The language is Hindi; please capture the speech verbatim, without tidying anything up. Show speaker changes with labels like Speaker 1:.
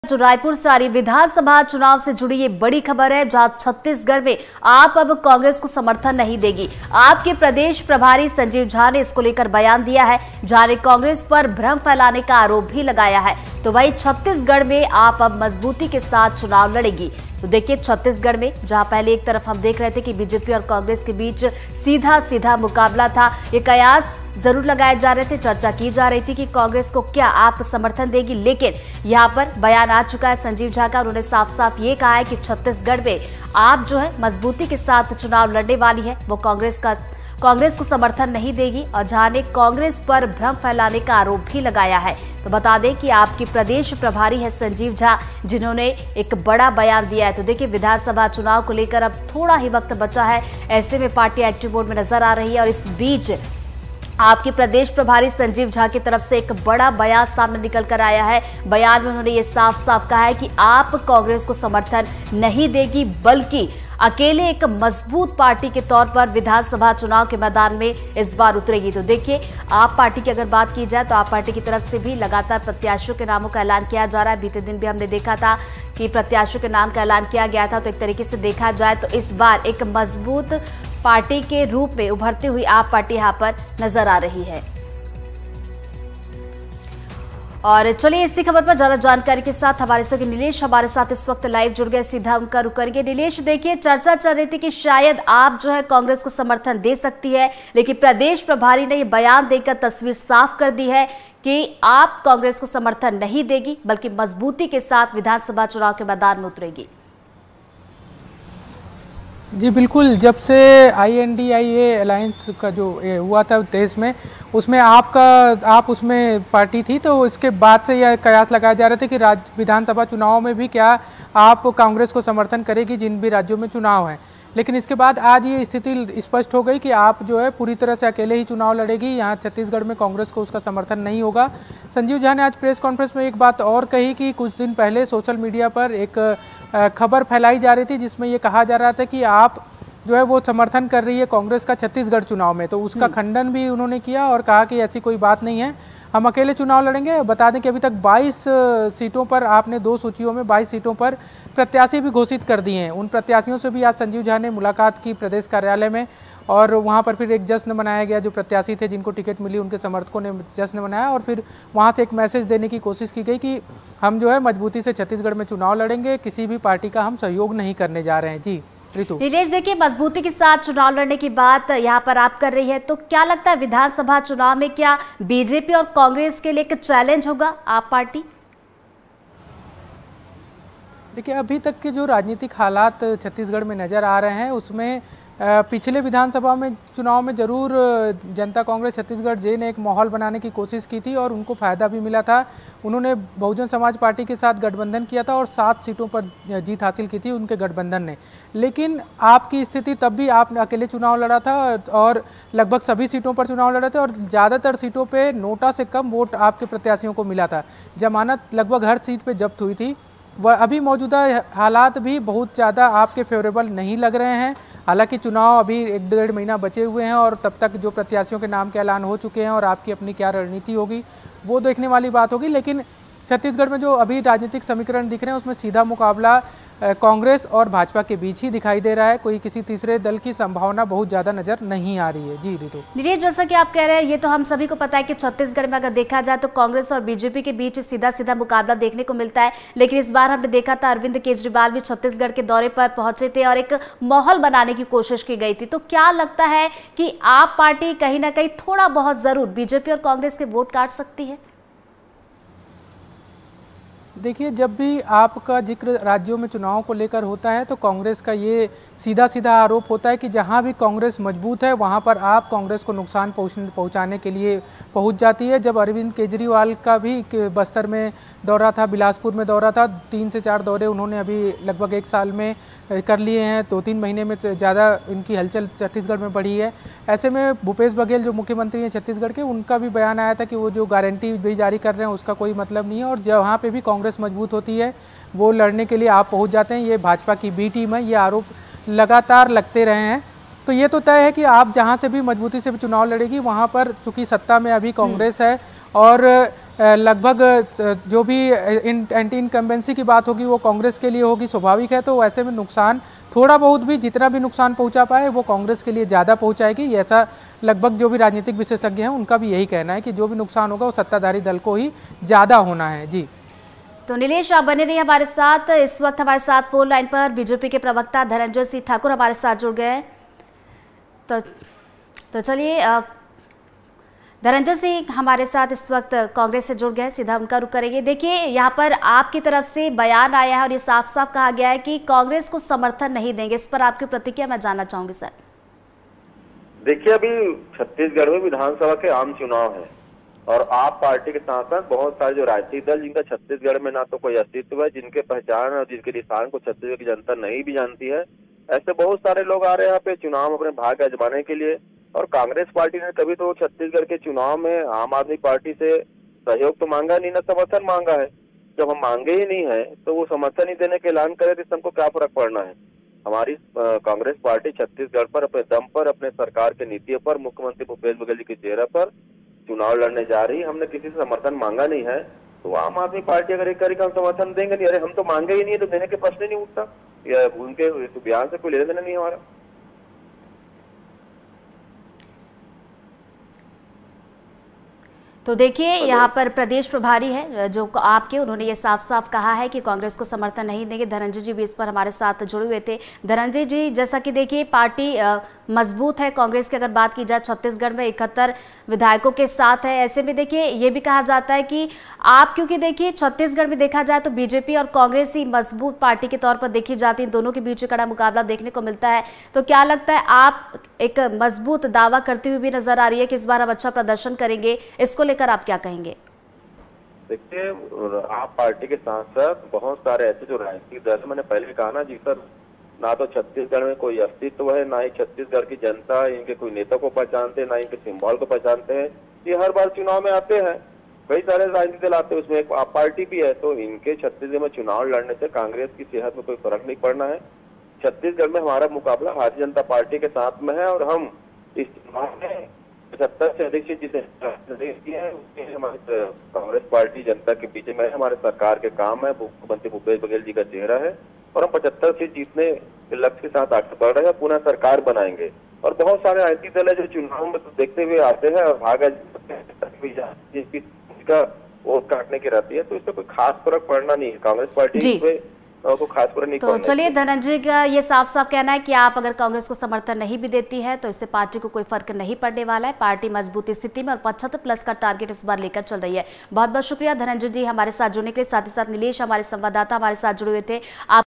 Speaker 1: जो रायपुर से आ रही विधानसभा चुनाव से जुड़ी ये बड़ी खबर है, जहां छत्तीसगढ़ में आप अब कांग्रेस को समर्थन नहीं देगी। आपके प्रदेश प्रभारी संजीव झा ने इसको लेकर बयान दिया है, जहां ने कांग्रेस पर भ्रम फैलाने का आरोप भी लगाया है। तो वहीं छत्तीसगढ़ में आप अब मजबूती के साथ चुनाव लड़ेगी। तो देखिए, छत्तीसगढ़ में जहां पहले एक तरफ हम देख रहे थे कि बीजेपी और कांग्रेस के बीच सीधा सीधा मुकाबला था, ये कयास जरूर लगाए जा रहे थे, चर्चा की जा रही थी कि कांग्रेस को क्या आप समर्थन देगी। लेकिन यहां पर बयान आ चुका है संजीव झा का। उन्होंने साफ साफ ये कहा है कि छत्तीसगढ़ में आप जो है मजबूती के साथ चुनाव लड़ने वाली है, वो कांग्रेस का कांग्रेस को समर्थन नहीं देगी। और झा ने कांग्रेस पर भ्रम फैलाने का आरोप भी लगाया है। तो बता दें कि आपकी प्रदेश प्रभारी है संजीव झा, जिन्होंने एक बड़ा बयान दिया है। तो देखिए, विधानसभा चुनाव को लेकर अब थोड़ा ही वक्त बचा है, ऐसे में पार्टी एक्टिव मोड में नजर आ रही है। और इस बीच आपके प्रदेश प्रभारी संजीव झा की तरफ से एक बड़ा बयान सामने निकल कर आया है। बयान में उन्होंने ये साफ साफ कहा है कि आप कांग्रेस को समर्थन नहीं देगी, बल्कि अकेले एक मजबूत पार्टी के तौर पर विधानसभा चुनाव के मैदान में इस बार उतरेगी। तो देखिए, आप पार्टी की अगर बात की जाए तो आप पार्टी की तरफ से भी लगातार प्रत्याशियों के नामों का ऐलान किया जा रहा है। बीते दिन भी हमने देखा था कि प्रत्याशियों के नाम का ऐलान किया गया था। तो एक तरीके से देखा जाए तो इस बार एक मजबूत पार्टी के रूप में उभरती हुई आप पार्टी यहां पर नजर आ रही है। और चलिए, इसी खबर पर ज्यादा जानकारी के साथ हमारे साथ नीलेश हमारे साथ इस वक्त लाइव जुड़ गए, सीधा उनका रुख करेंगे। नीलेश, देखिए, चर्चा चल रही थी कि शायद आप जो है कांग्रेस को समर्थन दे सकती है, लेकिन प्रदेश प्रभारी ने यह बयान देकर तस्वीर साफ कर दी है कि आप कांग्रेस को समर्थन नहीं देगी, बल्कि मजबूती के साथ विधानसभा चुनाव के मैदान में उतरेगी।
Speaker 2: जी बिल्कुल, जब से I N D I A alliance का जो हुआ था देश में, उसमें आपका आप उसमें पार्टी थी, तो इसके बाद से यह कयास लगाया जा रहा था कि राज्य विधानसभा चुनाव में भी क्या आप कांग्रेस को समर्थन करेगी जिन भी राज्यों में चुनाव हैं। लेकिन इसके बाद आज ये स्थिति स्पष्ट हो गई कि आप जो है पूरी तरह से अकेले ही चुनाव लड़ेगी। यहाँ छत्तीसगढ़ में कांग्रेस को उसका समर्थन नहीं होगा। संजीव झा ने आज प्रेस कॉन्फ्रेंस में एक बात और कही कि कुछ दिन पहले सोशल मीडिया पर एक खबर फैलाई जा रही थी, जिसमें ये कहा जा रहा था कि आप जो है वो समर्थन कर रही है कांग्रेस का छत्तीसगढ़ चुनाव में। तो उसका खंडन भी उन्होंने किया और कहा कि ऐसी कोई बात नहीं है, हम अकेले चुनाव लड़ेंगे। बता दें कि अभी तक बाईस सीटों पर आपने दो सूचियों में बाईस सीटों पर प्रत्याशी भी घोषित कर दिए हैं। उन प्रत्याशियों से भी आज संजीव झा ने मुलाकात की प्रदेश कार्यालय में, और वहां पर फिर एक जश्न मनाया गया। जो प्रत्याशी थे जिनको टिकट मिली, उनके समर्थकों ने जश्न मनाया, और फिर वहां से एक मैसेज देने की कोशिश की गई कि हम जो है मजबूती से छत्तीसगढ़ में चुनाव लड़ेंगे, किसी भी पार्टी का हम सहयोग नहीं करने जा रहे हैं। जी ऋतु।
Speaker 1: नीलेश, देखिए, मजबूती के साथ चुनाव लड़ने की बात यहाँ पर आप कर रही है, तो क्या लगता है विधानसभा चुनाव में क्या बीजेपी और कांग्रेस के लिए एक चैलेंज होगा आप पार्टी?
Speaker 2: देखिए, अभी तक के जो राजनीतिक हालात छत्तीसगढ़ में नजर आ रहे हैं, उसमें पिछले विधानसभा में चुनाव में जरूर जनता कांग्रेस छत्तीसगढ़ जे ने एक माहौल बनाने की कोशिश की थी और उनको फायदा भी मिला था। उन्होंने बहुजन समाज पार्टी के साथ गठबंधन किया था और सात सीटों पर जीत हासिल की थी उनके गठबंधन ने। लेकिन आपकी स्थिति तब भी आपने अकेले चुनाव लड़ा था और लगभग सभी सीटों पर चुनाव लड़े थे, और ज़्यादातर सीटों पर नोटा से कम वोट आपके प्रत्याशियों को मिला था। जमानत लगभग हर सीट पर जब्त हुई थी। वह अभी मौजूदा हालात भी बहुत ज़्यादा आपके फेवरेबल नहीं लग रहे हैं। हालांकि चुनाव अभी एक डेढ़ महीना बचे हुए हैं और तब तक जो प्रत्याशियों के नाम के ऐलान हो चुके हैं और आपकी अपनी क्या रणनीति होगी वो देखने वाली बात होगी। लेकिन छत्तीसगढ़ में जो अभी राजनीतिक समीकरण दिख रहे हैं, उसमें सीधा मुकाबला कांग्रेस और भाजपा के बीच ही दिखाई दे रहा है। कोई किसी तीसरे दल की संभावना बहुत ज्यादा नजर नहीं आ रही है। जी ऋतु।
Speaker 1: नीलेश, जैसा कि आप कह रहे हैं, ये तो हम सभी को पता है कि छत्तीसगढ़ में अगर देखा जाए तो कांग्रेस और बीजेपी के बीच सीधा सीधा मुकाबला देखने को मिलता है। लेकिन इस बार हमने देखा था अरविंद केजरीवाल भी छत्तीसगढ़ के दौरे पर पहुंचे थे और एक माहौल बनाने की कोशिश की गई थी। तो क्या लगता है कि आप पार्टी कहीं ना कहीं थोड़ा बहुत जरूर बीजेपी और कांग्रेस के वोट काट सकती है?
Speaker 2: देखिए, जब भी आपका जिक्र राज्यों में चुनाव को लेकर होता है तो कांग्रेस का ये सीधा सीधा आरोप होता है कि जहां भी कांग्रेस मजबूत है वहां पर आप कांग्रेस को नुकसान पहुंचाने के लिए पहुंच जाती है। जब अरविंद केजरीवाल का भी बस्तर में दौरा था, बिलासपुर में दौरा था, तीन से चार दौरे उन्होंने अभी लगभग एक साल में कर लिए हैं। दो तीन महीने में ज़्यादा इनकी हलचल छत्तीसगढ़ में बढ़ी है। ऐसे में भूपेश बघेल जो मुख्यमंत्री हैं छत्तीसगढ़ के, उनका भी बयान आया था कि वो जो गारंटी भी जारी कर रहे हैं उसका कोई मतलब नहीं है, और जहाँ पे भी कांग्रेस मजबूत होती है वो लड़ने के लिए आप पहुँच जाते हैं। ये भाजपा की बी टीम है, ये आरोप लगातार लगते रहे हैं। तो ये तो तय है कि आप जहाँ से भी मजबूती से चुनाव लड़ेगी वहाँ पर, चूंकि सत्ता में अभी कांग्रेस है और लगभग जो भी एंटी इनकम्बेंसी की बात होगी वो कांग्रेस के लिए होगी, स्वाभाविक है। तो ऐसे में नुकसान थोड़ा बहुत भी, जितना भी नुकसान पहुंचा पाए वो कांग्रेस के लिए ज़्यादा पहुंचाएगी। ऐसा लगभग जो भी राजनीतिक विशेषज्ञ हैं उनका भी यही कहना है कि जो भी नुकसान होगा वो सत्ताधारी दल को ही ज़्यादा होना है। जी
Speaker 1: तो नीलेश, आप बने रहिए हमारे साथ। इस वक्त हमारे साथ फोन लाइन पर बीजेपी के प्रवक्ता धनंजय सिंह ठाकुर हमारे साथ जुड़ गए हैं। तो तो चलिए, धनंजय सिंह हमारे साथ इस वक्त कांग्रेस से जुड़ गए, सीधा उनका रुख करेंगे। देखिए, यहाँ पर आपकी तरफ से बयान आया है और ये साफ साफ कहा गया है कि कांग्रेस को समर्थन नहीं देंगे। इस पर आपकी प्रतिक्रिया मैं जानना चाहूंगी सर।
Speaker 3: देखिए, अभी छत्तीसगढ़ में विधानसभा के आम चुनाव है और आप पार्टी के साथ साथ बहुत सारे जो राजनीतिक दल जिनका छत्तीसगढ़ में ना तो कोई अस्तित्व है, जिनके पहचान और जिनके निशान को छत्तीसगढ़ की जनता नहीं भी जानती है, ऐसे बहुत सारे लोग आ रहे हैं यहाँ पे चुनाव अपने भाग्य आजमाने के लिए। और कांग्रेस पार्टी ने कभी तो छत्तीसगढ़ के चुनाव में आम आदमी पार्टी से सहयोग तो मांगा नहीं, ना समर्थन मांगा है। जब हम मांगे ही नहीं है तो वो समर्थन ही देने के ऐलान करे तो हमको क्या फर्क पड़ना है। हमारी कांग्रेस पार्टी छत्तीसगढ़ पर अपने दम पर, अपने सरकार के नीतियों पर, मुख्यमंत्री भूपेश बघेल जी के चेहरे पर चुनाव लड़ने जा रही। हमने किसी से समर्थन मांगा नहीं है, तो आम आदमी पार्टी अगर एक करेगा हम समर्थन देंगे नहीं। अरे हम तो मांगे ही नहीं है तो देने के प्रश्न नहीं उठता। उनके बयान से कोई लेना देना नहीं हमारा।
Speaker 1: तो देखिए, यहाँ पर प्रदेश प्रभारी है जो आपके, उन्होंने ये साफ साफ कहा है कि कांग्रेस को समर्थन नहीं देंगे। धनंजय जी भी इस पर हमारे साथ जुड़े हुए थे। धनंजय जी, जैसा कि देखिए पार्टी मजबूत है कांग्रेस की, अगर बात की जाए छत्तीसगढ़ में इकहत्तर विधायकों के साथ है। ऐसे में देखिए ये भी कहा जाता है कि आप, क्योंकि देखिए छत्तीसगढ़ में देखा जाए तो बीजेपी और कांग्रेस ही मजबूत पार्टी के तौर पर देखी जाती है, दोनों के बीच कड़ा मुकाबला देखने को मिलता है। तो क्या लगता है, आप एक मजबूत दावा करती हुई भी नजर आ रही है कि इस बार हम अच्छा प्रदर्शन करेंगे, इसको लेकर आप क्या कहेंगे?
Speaker 3: देखिए, आप पार्टी के साथ साथ बहुत सारे ऐसे जो राजनीतिक दल, मैंने पहले कहा ना जी सर, ना तो छत्तीसगढ़ में कोई अस्तित्व है, ना ही छत्तीसगढ़ की जनता इनके कोई नेता को पहचानते, ना इनके सिंबल को पहचानते हैं। ये हर बार चुनाव में आते हैं, कई सारे राजनीतिक दल आते हैं, उसमें एक आप पार्टी भी है। तो इनके छत्तीसगढ़ में चुनाव लड़ने से कांग्रेस की सेहत में कोई फर्क नहीं पड़ना है। छत्तीसगढ़ में हमारा मुकाबला भारतीय जनता पार्टी के साथ में है और हम इस चुनाव में पचहत्तर से अधिक सीट जिसे हमारी कांग्रेस पार्टी जनता के बीच में हमारे सरकार के काम है, मुख्यमंत्री भूपेश बघेल जी का चेहरा है और हम पचहत्तर सीट जीतने के लक्ष्य के साथ आगे बढ़ रहे हैं, पुनः सरकार बनाएंगे। और बहुत सारे राजनीतिक दल है जो चुनाव में तो देखते हुए आते हैं और भागा जिसका वोट काटने की रहती है, तो इससे कोई खास फर्क पड़ना नहीं है कांग्रेस पार्टी पे को खास पर नहीं।
Speaker 1: तो चलिए, धनंजय का ये साफ साफ कहना है कि आप अगर कांग्रेस को समर्थन नहीं भी देती है तो इससे पार्टी को कोई फर्क नहीं पड़ने वाला है। पार्टी मजबूत स्थिति में और पचहत्तर प्लस का टारगेट इस बार लेकर चल रही है। बहुत बहुत शुक्रिया धनंजय जी हमारे साथ जुड़ने के लिए। साथ ही साथ नीलेश हमारे संवाददाता हमारे साथ जुड़े हुए थे। आप